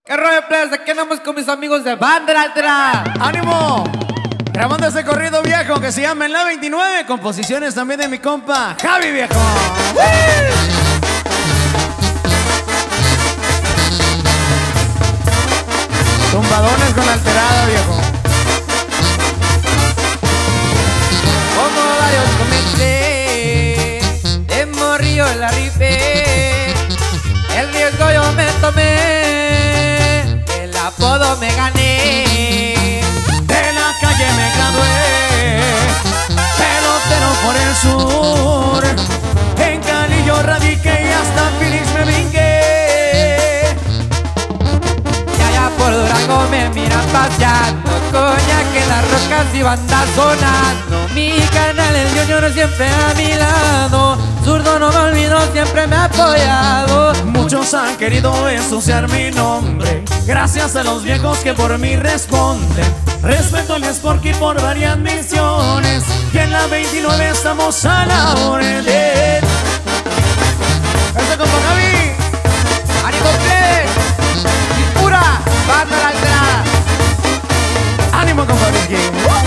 ¿Qué rollo, players? Aquí andamos con mis amigos de Banda Altera. ¡Ánimo! Grabando ese corrido viejo que se llama En la 29. Composiciones también de mi compa Javi, viejo. Tumbadones con la alterada, viejo. Como varios comenté, de morrillo la rifé. El riesgo yo me tomé, el apodo me gané. De la calle me gradué, pelotero por el sur. En Cali yo radiqué y hasta Phoenix me brinqué. Y allá por Durango me miran paseando, coñac en las rocas y banda sonando. Mi canal el Junior siempre a mi lado, zurdo no me olvido, siempre me ha apoyado. Muchos han querido ensuciar mi nombre, gracias a los viejos que por mí responden. Respeto el Sporky por varias misiones, y en la 29 estamos a la orden. Este compa Javi. ¡Ánimo, plebes! ¡Y pura Banda Altera! ¡Ánimo, compa Vicky!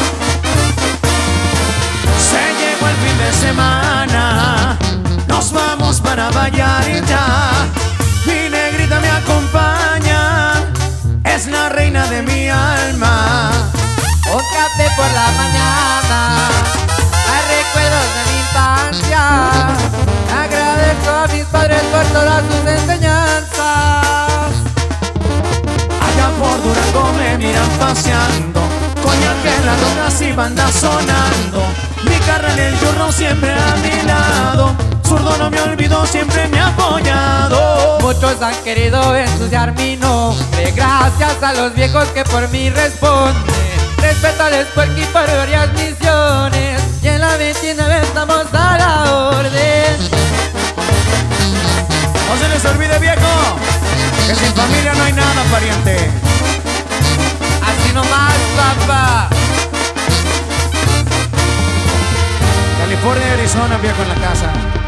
Se llegó el fin de semana, nos vamos para Vallarta. Mi negrita me acompaña, es la reina de mi alma. Un café por la mañana, hay recuerdos de mi infancia. Agradezco a mis padres por todas sus enseñanzas. Allá por Durango me miran paseando, coñac en las rocas y banda sonando. Mi carnal el Junior siempre a mi lado, zurdo no me olvidó, siempre me ha apoyado. Muchos han querido ensuciar mi nombre, gracias a los viejos que por mí responden. Respeto al Sporky por varias misiones, y en la 29 estamos a la orden. No se les olvide, viejo, que sin familia no hay nada, pariente. Así nomás, papá. California, Arizona, viejo, en la casa.